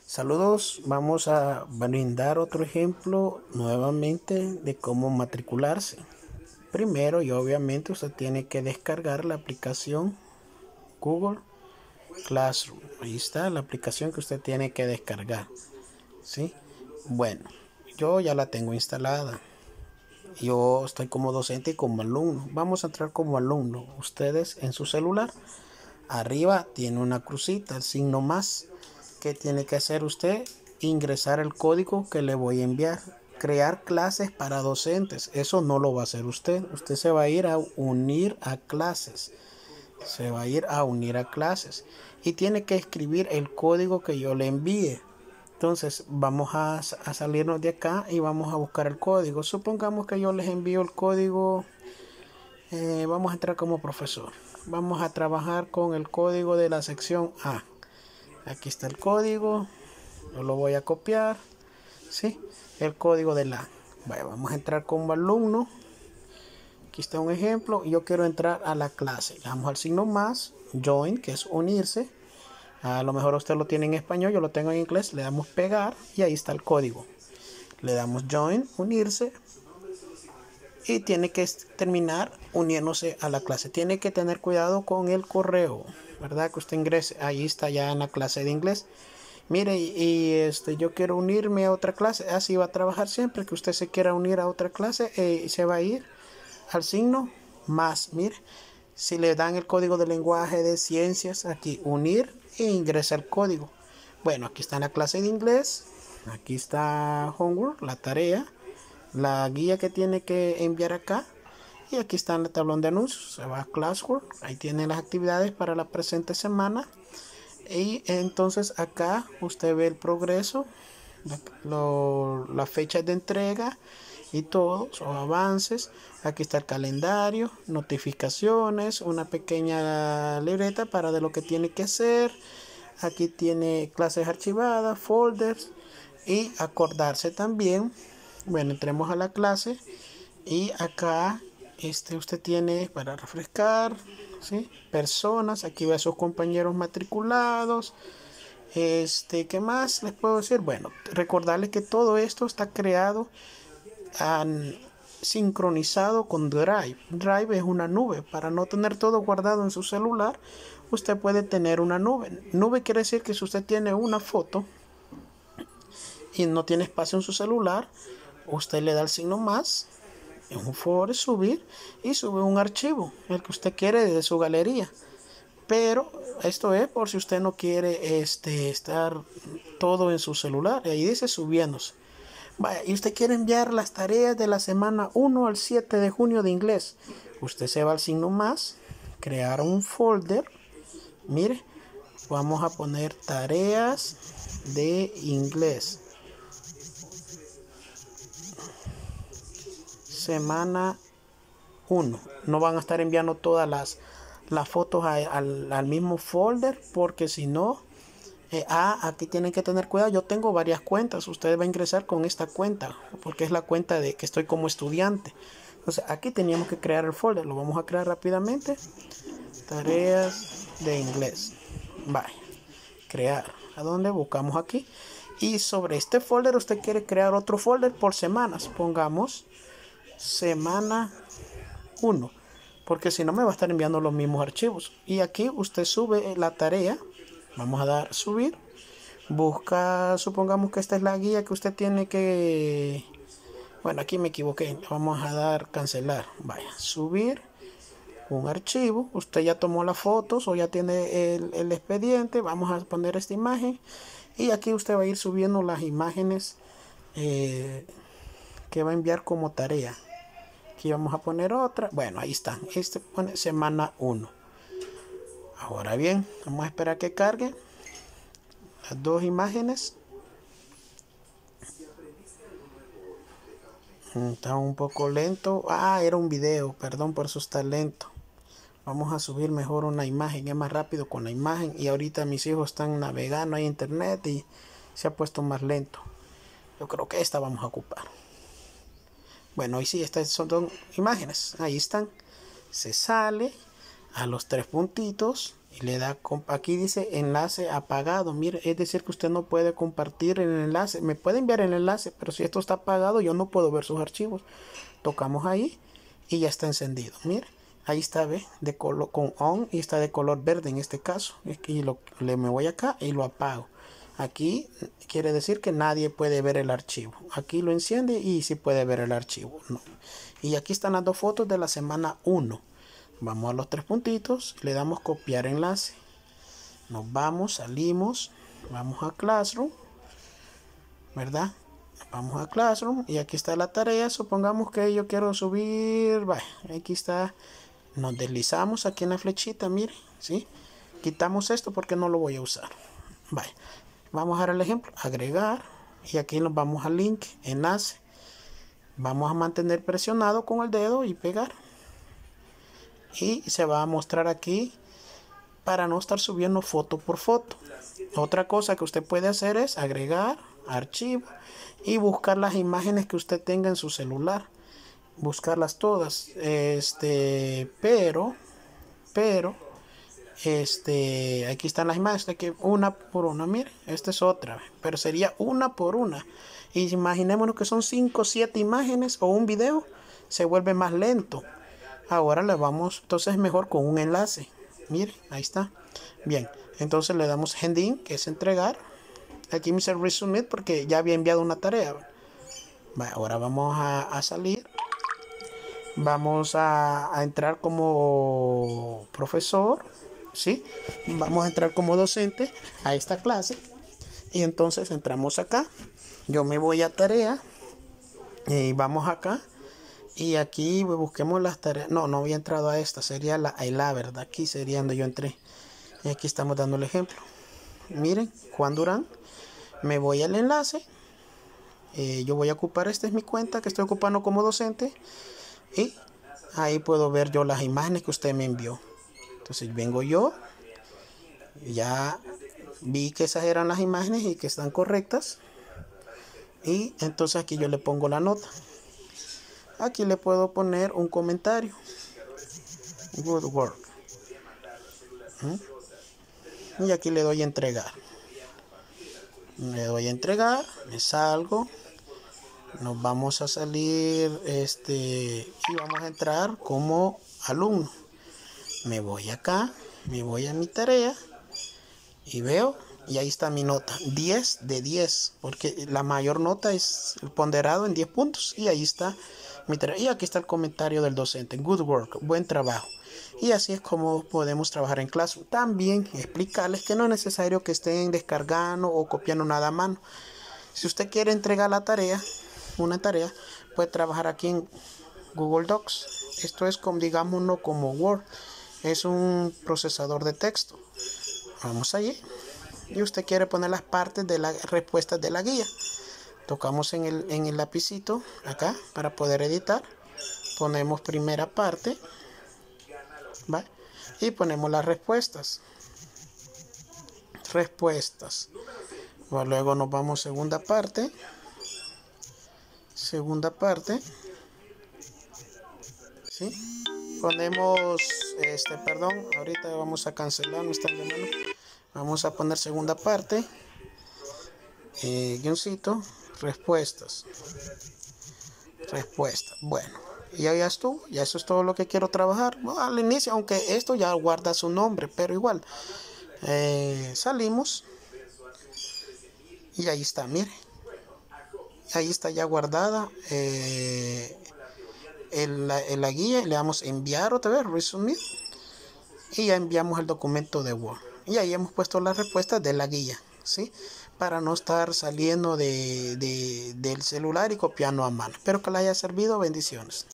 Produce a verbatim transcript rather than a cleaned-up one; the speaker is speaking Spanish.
Saludos, vamos a brindar otro ejemplo nuevamente de cómo matricularse. Primero y obviamente usted tiene que descargar la aplicación Google Classroom. Ahí está la aplicación que usted tiene que descargar. ¿Sí? Bueno, yo ya la tengo instalada. Yo estoy como docente y como alumno. Vamos a entrar como alumno. Ustedes en su celular, arriba tiene una crucita, el signo más. ¿Qué tiene que hacer usted? Ingresar el código que le voy a enviar. Crear clases para docentes. Eso no lo va a hacer usted. Usted se va a ir a unir a clases. Se va a ir a unir a clases. Y tiene que escribir el código que yo le envíe. Entonces vamos a, a salirnos de acá y vamos a buscar el código. Supongamos que yo les envío el código. Eh, vamos a entrar como profesor. Vamos a trabajar con el código de la sección A. Aquí está el código, yo lo voy a copiar, ¿sí? El código de la. Bueno, vamos a entrar como alumno. Aquí está un ejemplo. Yo quiero entrar a la clase. Le damos al signo más, join, que es unirse. A lo mejor usted lo tiene en español, yo lo tengo en inglés. Le damos pegar y ahí está el código. Le damos join, unirse. Y tiene que terminar uniéndose a la clase. Tiene que tener cuidado con el correo, ¿verdad? Que usted ingrese. Ahí está ya en la clase de inglés. Mire, y, y este, yo quiero unirme a otra clase. Así va a trabajar siempre que usted se quiera unir a otra clase. Eh, se va a ir al signo más. Mire, si le dan el código de lenguaje de ciencias, aquí unir e ingresa el código. Bueno, aquí está en la clase de inglés. Aquí está homework, la tarea. La guía que tiene que enviar acá. Y aquí está en el tablón de anuncios. Se va a Classwork. Ahí tiene las actividades para la presente semana. Y entonces acá usted ve el progreso, la, lo, la fecha de entrega y todos los avances. Aquí está el calendario, notificaciones, una pequeña libreta para de lo que tiene que hacer. Aquí tiene clases archivadas, folders y acordarse también. Bueno, entremos a la clase y acá este, usted tiene para refrescar, ¿sí? Personas, aquí ve a sus compañeros matriculados. Este, ¿qué más les puedo decir? Bueno, recordarles que todo esto está creado, um, sincronizado con Drive. Drive es una nube. Para no tener todo guardado en su celular, usted puede tener una nube. Nube quiere decir que si usted tiene una foto y no tiene espacio en su celular, usted le da el signo más, en un folder, subir y sube un archivo, el que usted quiere de su galería. Pero esto es por si usted no quiere este, estar todo en su celular. Y ahí dice subiéndose. Vaya, y usted quiere enviar las tareas de la semana uno al siete de junio de inglés. Usted se va al signo más, crear un folder. Mire, vamos a poner tareas de inglés. Semana uno. No van a estar enviando todas las, las fotos a, al, al mismo folder, porque si no, eh, ah, aquí tienen que tener cuidado. Yo tengo varias cuentas. Usted va a ingresar con esta cuenta, porque es la cuenta de que estoy como estudiante. Entonces aquí teníamos que crear el folder. Lo vamos a crear rápidamente. Tareas de inglés. Vaya, crear. ¿A dónde? Buscamos aquí. Y sobre este folder usted quiere crear otro folder por semanas. Pongamos semana uno, porque si no me va a estar enviando los mismos archivos. Y aquí usted sube la tarea. Vamos a dar subir. Busca, supongamos que esta es la guía que usted tiene que... Bueno, aquí me equivoqué. Vamos a dar cancelar. Vaya, subir un archivo. Usted ya tomó las fotos o ya tiene el, el expediente. Vamos a poner esta imagen. Y aquí usted va a ir subiendo las imágenes eh, que va a enviar como tarea. Aquí vamos a poner otra. Bueno, ahí está. Este pone semana uno. Ahora bien, vamos a esperar que cargue las dos imágenes. Está un poco lento. Ah, era un video. Perdón por eso está lento. Vamos a subir mejor una imagen. Es más rápido con la imagen. Y ahorita mis hijos están navegando en internet y se ha puesto más lento. Yo creo que esta vamos a ocupar. Bueno, y sí, estas son dos imágenes. Ahí están. Se sale a los tres puntitos y le da, aquí dice enlace apagado. Mire, es decir que usted no puede compartir el enlace. Me puede enviar el enlace, pero si esto está apagado yo no puedo ver sus archivos. Tocamos ahí y ya está encendido. Mire, ahí está, ve, de color con on y está de color verde en este caso. Y lo, le me voy acá y lo apago. Aquí quiere decir que nadie puede ver el archivo. Aquí lo enciende y sí puede ver el archivo. No. Y aquí están las dos fotos de la semana uno. Vamos a los tres puntitos, le damos copiar enlace. Nos vamos, salimos, vamos a Classroom, ¿verdad? Vamos a Classroom y aquí está la tarea. Supongamos que yo quiero subir, vaya, aquí está. Nos deslizamos aquí en la flechita, mire, ¿sí? Quitamos esto porque no lo voy a usar. Vaya, vamos a dar el ejemplo, agregar y aquí nos vamos al link, enlace. Vamos a mantener presionado con el dedo y pegar. Y se va a mostrar aquí para no estar subiendo foto por foto. Otra cosa que usted puede hacer es agregar archivo y buscar las imágenes que usted tenga en su celular, buscarlas todas, este pero pero este aquí están las imágenes, que una por una, mire, esta es otra, pero sería una por una. Y imaginémonos que son cinco o siete imágenes o un video, se vuelve más lento. Ahora le vamos, entonces es mejor con un enlace. Mire, ahí está. Bien, entonces le damos heading, que es entregar. Aquí me dice resubmit porque ya había enviado una tarea. Bueno, ahora vamos a, a salir. Vamos a, a entrar como profesor, ¿sí? Vamos a entrar como docente a esta clase. Y entonces entramos acá. Yo me voy a tarea. Y vamos acá. Y aquí busquemos las tareas. No, no había entrado a esta. Sería la I L A, ¿verdad? Aquí sería donde yo entré. Y aquí estamos dando el ejemplo. Miren, Juan Durán. Me voy al enlace. Eh, yo voy a ocupar, esta es mi cuenta que estoy ocupando como docente. Y ahí puedo ver yo las imágenes que usted me envió. Entonces vengo yo. Ya vi que esas eran las imágenes y que están correctas. Y entonces aquí yo le pongo la nota. Aquí le puedo poner un comentario. Good work. ¿Mm? Y aquí le doy a entregar. Le doy a entregar. Me salgo. Nos vamos a salir. Este. Y vamos a entrar como alumno. Me voy acá. Me voy a mi tarea. Y veo. Y ahí está mi nota. diez de diez. Porque la mayor nota es el ponderado en diez puntos. Y ahí está. Y aquí está el comentario del docente. Good work, buen trabajo. Y así es como podemos trabajar en clase. También explicarles que no es necesario que estén descargando o copiando nada a mano. Si usted quiere entregar la tarea, una tarea, puede trabajar aquí en Google Docs. Esto es como, digámoslo, como Word. Es un procesador de texto. Vamos allí. Y usted quiere poner las partes de las respuestas de la guía. Tocamos en el, en el lapicito acá para poder editar. Ponemos primera parte. ¿Va? Y ponemos las respuestas. Respuestas. Bueno, luego nos vamos a segunda parte. Segunda parte. ¿Sí? Ponemos, este, perdón, ahorita vamos a cancelar, no están de mano. Vamos a poner segunda parte. Eh, guioncito. Respuestas. Respuesta. Bueno, ya ya estuvo. Ya eso es todo lo que quiero trabajar. Bueno, al inicio, aunque esto ya guarda su nombre, pero igual. Eh, salimos. Y ahí está, mire. Ahí está ya guardada eh, en, la, en la guía. Le damos enviar otra vez, resumir. Y ya enviamos el documento de Word. Y ahí hemos puesto las respuestas de la guía, ¿sí? Para no estar saliendo de, de, del celular y copiando a mano. Espero que les haya servido. Bendiciones.